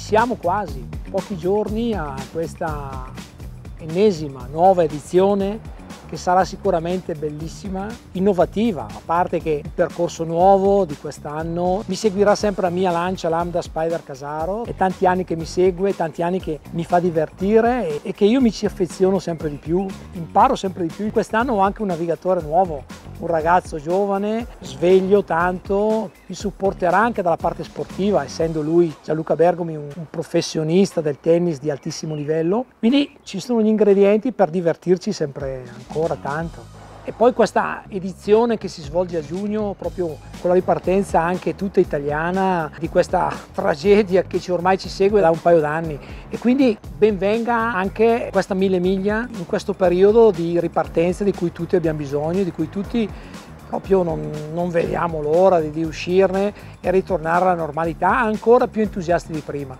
siamo quasi, pochi giorni a questa ennesima nuova edizione che sarà sicuramente bellissima, innovativa, a parte che il percorso nuovo di quest'anno mi seguirà sempre la mia lancia Lambda Spider Casaro, è tanti anni che mi segue, tanti anni che mi fa divertire e che io mi ci affeziono sempre di più, imparo sempre di più. Quest'anno ho anche un navigatore nuovo, un ragazzo giovane, sveglio tanto, mi supporterà anche dalla parte sportiva, essendo lui, Gianluca Bergomi, un professionista del tennis di altissimo livello, quindi ci sono gli ingredienti per divertirci sempre ancora tanto. E poi questa edizione che si svolge a giugno, proprio con la ripartenza anche tutta italiana di questa tragedia che ormai ci segue da un paio d'anni, e quindi ben venga anche questa 1000 miglia in questo periodo di ripartenza di cui tutti abbiamo bisogno, di cui tutti proprio non vediamo l'ora di uscirne e ritornare alla normalità ancora più entusiasti di prima.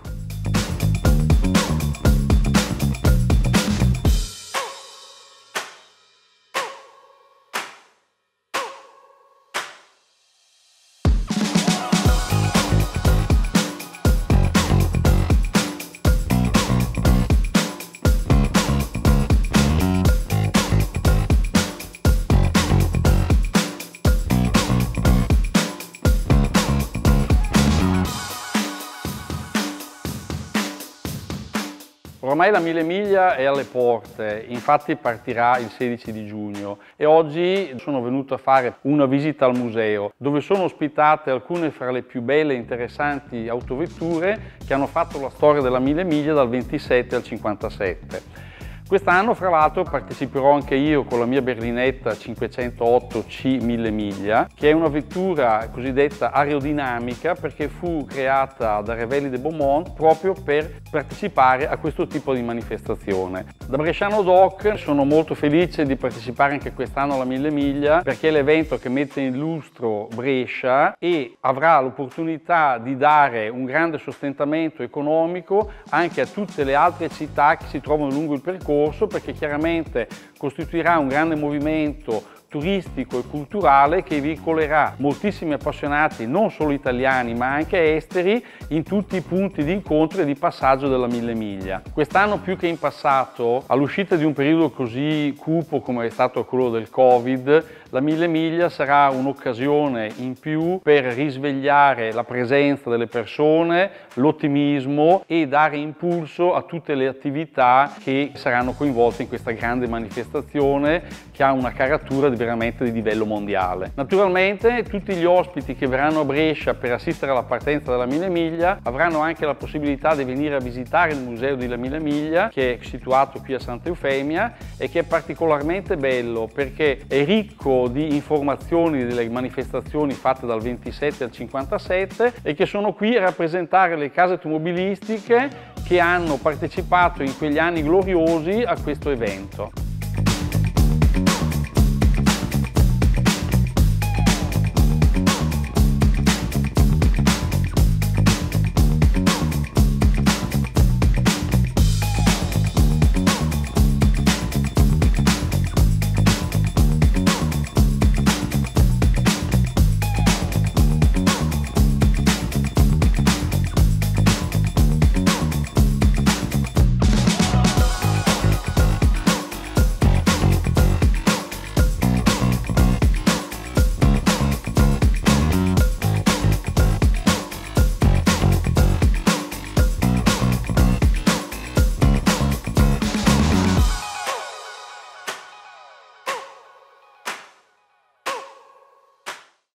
Ormai la 1000 miglia è alle porte, infatti partirà il 16 di giugno e oggi sono venuto a fare una visita al museo dove sono ospitate alcune fra le più belle e interessanti autovetture che hanno fatto la storia della 1000 miglia dal 27 al 57. Quest'anno, fra l'altro, parteciperò anche io con la mia berlinetta 508 C 1000 miglia, che è una vettura cosiddetta aerodinamica perché fu creata da Revelli de Beaumont proprio per partecipare a questo tipo di manifestazione. Da bresciano doc sono molto felice di partecipare anche quest'anno alla 1000 miglia perché è l'evento che mette in lustro Brescia e avrà l'opportunità di dare un grande sostentamento economico anche a tutte le altre città che si trovano lungo il percorso, perché chiaramente costituirà un grande movimento turistico e culturale che veicolerà moltissimi appassionati non solo italiani ma anche esteri in tutti i punti di incontro e di passaggio della 1000 miglia. Quest'anno più che in passato, all'uscita di un periodo così cupo come è stato quello del Covid, la 1000 miglia sarà un'occasione in più per risvegliare la presenza delle persone, l'ottimismo e dare impulso a tutte le attività che saranno coinvolte in questa grande manifestazione che ha una caratura veramente di livello mondiale. Naturalmente tutti gli ospiti che verranno a Brescia per assistere alla partenza della 1000 miglia avranno anche la possibilità di venire a visitare il museo della 1000 miglia che è situato qui a Santa Eufemia e che è particolarmente bello perché è ricco di informazioni delle manifestazioni fatte dal 27 al 57 e che sono qui a rappresentare le case automobilistiche che hanno partecipato in quegli anni gloriosi a questo evento.